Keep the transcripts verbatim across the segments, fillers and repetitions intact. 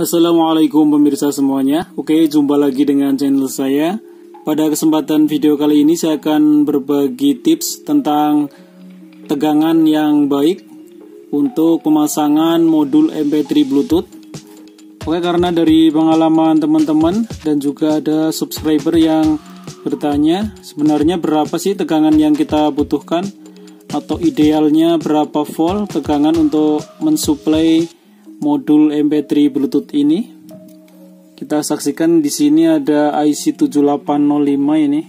Assalamualaikum pemirsa semuanya. Oke, jumpa lagi dengan channel saya. Pada kesempatan video kali ini saya akan berbagi tips tentang tegangan yang baik untuk pemasangan modul M P tiga Bluetooth. Oke, karena dari pengalaman teman-teman dan juga ada subscriber yang bertanya, sebenarnya berapa sih tegangan yang kita butuhkan atau idealnya berapa volt tegangan untuk mensuplai modul M P tiga Bluetooth ini. Kita saksikan di sini ada I C tujuh delapan nol lima ini.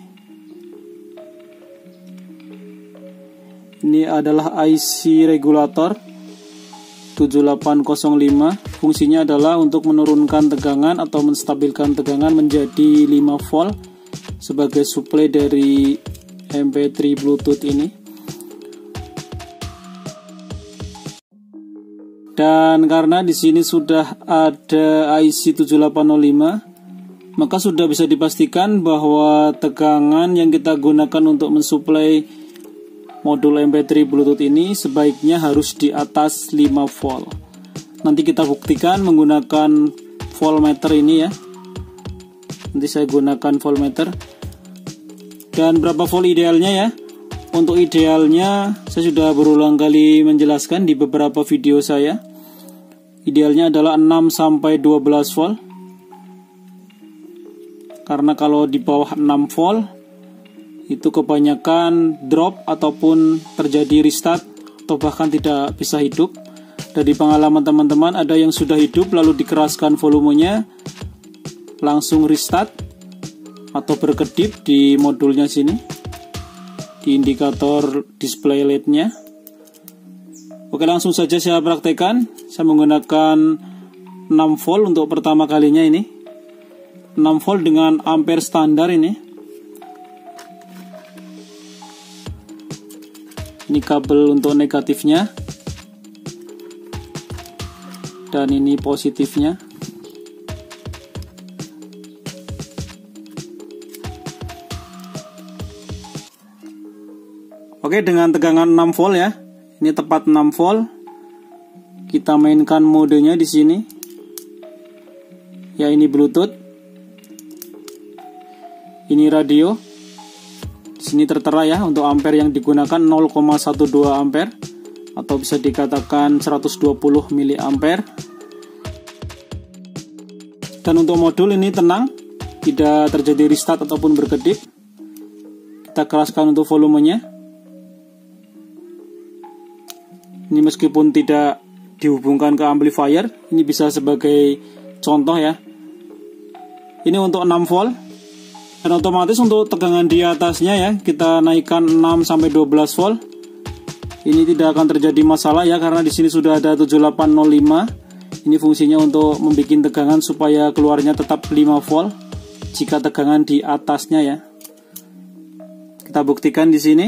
Ini adalah I C regulator tujuh delapan nol lima. Fungsinya adalah untuk menurunkan tegangan atau menstabilkan tegangan menjadi lima volt sebagai suplai dari M P tiga Bluetooth ini. Dan karena di sini sudah ada I C tujuh delapan nol lima, maka sudah bisa dipastikan bahwa tegangan yang kita gunakan untuk mensuplai modul M P tiga Bluetooth ini sebaiknya harus di atas lima volt. Nanti kita buktikan menggunakan voltmeter ini ya. Nanti saya gunakan voltmeter. Dan berapa volt idealnya ya? Untuk idealnya, saya sudah berulang kali menjelaskan di beberapa video saya. Idealnya adalah enam sampai dua belas volt. Karena kalau di bawah enam volt, itu kebanyakan drop ataupun terjadi restart atau bahkan tidak bisa hidup. Dari pengalaman teman-teman, ada yang sudah hidup lalu dikeraskan volumenya, langsung restart atau berkedip di modulnya sini, di indikator display L E D-nya. Oke, langsung saja saya praktekkan. Saya menggunakan enam volt untuk pertama kalinya ini. enam volt dengan ampere standar ini. Ini kabel untuk negatifnya. Dan ini positifnya. Oke, dengan tegangan enam volt ya. Ini tepat enam volt. Kita mainkan modenya di sini. Ya, ini Bluetooth. Ini radio. Di sini tertera ya untuk ampere yang digunakan nol koma satu dua ampere atau bisa dikatakan seratus dua puluh miliampere. Dan untuk modul ini tenang, tidak terjadi restart ataupun berkedip. Kita keraskan untuk volumenya. Ini meskipun tidak dihubungkan ke amplifier, ini bisa sebagai contoh ya. Ini untuk enam volt. Dan otomatis untuk tegangan di atasnya ya, kita naikkan enam sampai dua belas volt. Ini tidak akan terjadi masalah ya, karena di sini sudah ada tujuh delapan nol lima. Ini fungsinya untuk membuat tegangan supaya keluarnya tetap lima volt jika tegangan di atasnya ya. Kita buktikan di sini.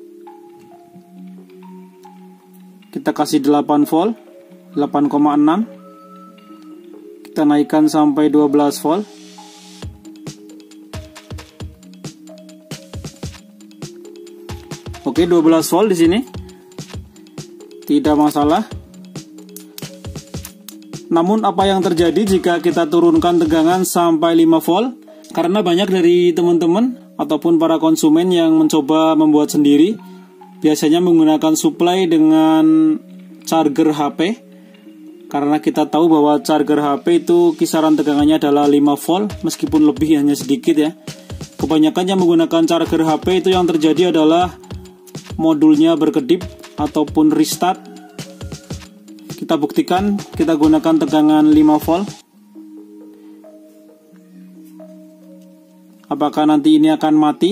Kita kasih delapan volt, delapan koma enam. Kita naikkan sampai dua belas volt. Oke, dua belas volt di sini. Tidak masalah. Namun apa yang terjadi jika kita turunkan tegangan sampai lima volt? Karena banyak dari teman-teman ataupun para konsumen yang mencoba membuat sendiri, biasanya menggunakan supply dengan charger H P. Karena kita tahu bahwa charger H P itu kisaran tegangannya adalah lima volt, meskipun lebih hanya sedikit ya. Kebanyakan yang menggunakan charger H P itu yang terjadi adalah modulnya berkedip ataupun restart. Kita buktikan, kita gunakan tegangan lima volt. Apakah nanti ini akan mati?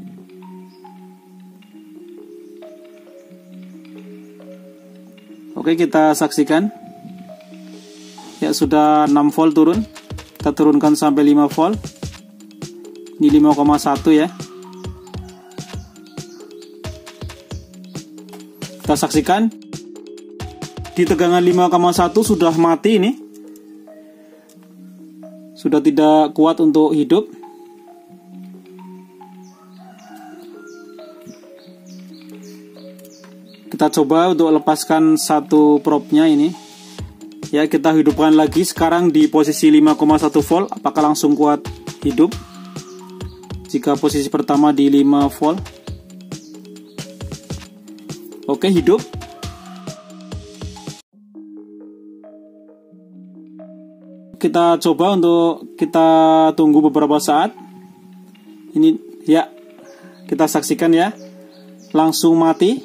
Oke, kita saksikan. Ya, sudah enam volt turun. Kita turunkan sampai lima volt. Ini lima koma satu ya. Kita saksikan. Di tegangan lima koma satu sudah mati ini. Sudah tidak kuat untuk hidup. Kita coba untuk lepaskan satu probe-nya ini. Ya, kita hidupkan lagi sekarang di posisi lima koma satu volt. Apakah langsung kuat hidup? Jika posisi pertama di lima volt. Oke, hidup. Kita coba untuk kita tunggu beberapa saat. Ini ya, kita saksikan ya, langsung mati.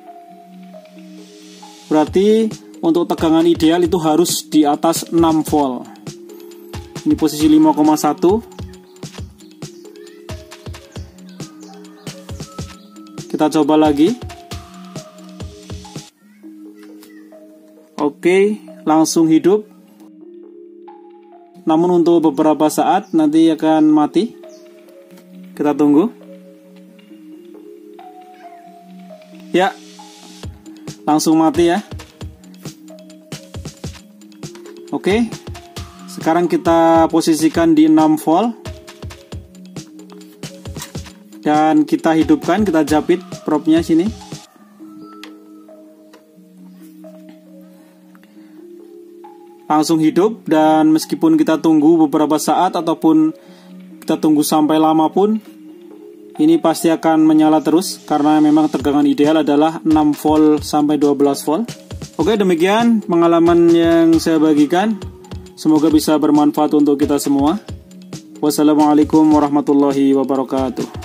Berarti untuk tegangan ideal itu harus di atas enam volt. Ini posisi lima koma satu. Kita coba lagi. Oke, langsung hidup. Namun untuk beberapa saat nanti akan mati. Kita tunggu. Ya, langsung mati ya. Oke, sekarang kita posisikan di enam volt dan kita hidupkan, kita japit propnya sini. Langsung hidup, dan meskipun kita tunggu beberapa saat ataupun kita tunggu sampai lama pun, ini pasti akan menyala terus karena memang tegangan ideal adalah enam volt sampai dua belas volt. Oke, demikian pengalaman yang saya bagikan. Semoga bisa bermanfaat untuk kita semua. Wassalamualaikum warahmatullahi wabarakatuh.